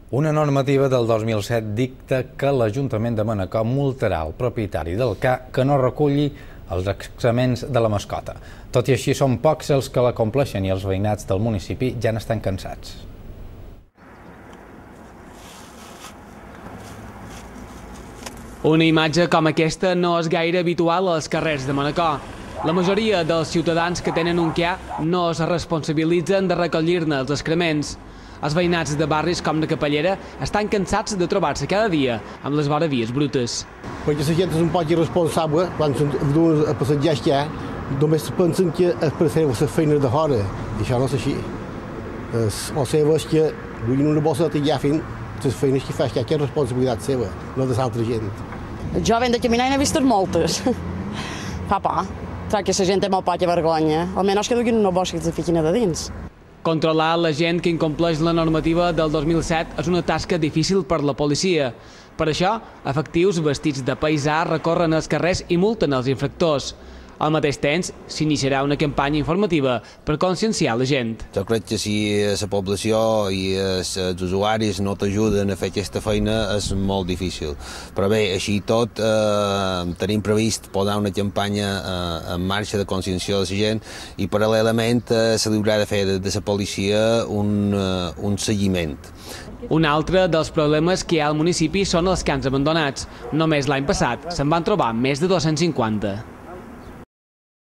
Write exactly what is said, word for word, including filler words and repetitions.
Una normativa del dos mil set dicta que l'Ajuntament de Manacor multarà el propietari del ca que no reculli els excrements de la mascota. Tot i així, són pocs els que la compleixen i els veïnats del municipi ja n'estan cansats. Una imatge com aquesta no és gaire habitual als carrers de Manacor. La majoria dels ciutadans que tenen un ca no es responsabilitzen de recollir-ne els excrements. Els veïnats de barris com la Capellera estan cansats de trobar-se cada dia amb les voravies brutes. Perquè la gent és un poc irresponsable quan són a passejar ja, només pensen que es per fer les feines de fora, i això no és així. O seva és que duien una bossa i ja fent les feines que fa, que és responsabilitat seva, no de l'altra gent. Jo venint de caminar n'he vist moltes. Fa por, trobo que la gent té molt poca vergonya, almenys que duguin una bossa i se fiquin a dins. Controlar la gent que incompleix la normativa del dos mil set és una tasca difícil per la policia. Per això, efectius vestits de paisà recorren els carrers i multen els infractors. Al mateix temps, s'iniciarà una campanya informativa per conscienciar la gent. Jo crec que si la població i els usuaris no t'ajuden a fer aquesta feina és molt difícil. Però bé, així tot, eh, tenim previst posar una campanya eh, en marxa de conscienciació de la gent i paral·lelament eh, se li haurà de fer de, de la policia un, eh, un seguiment. Un altre dels problemes que hi ha al municipi són els cans abandonats. Només l'any passat se'n van trobar més de dos-cents cinquanta.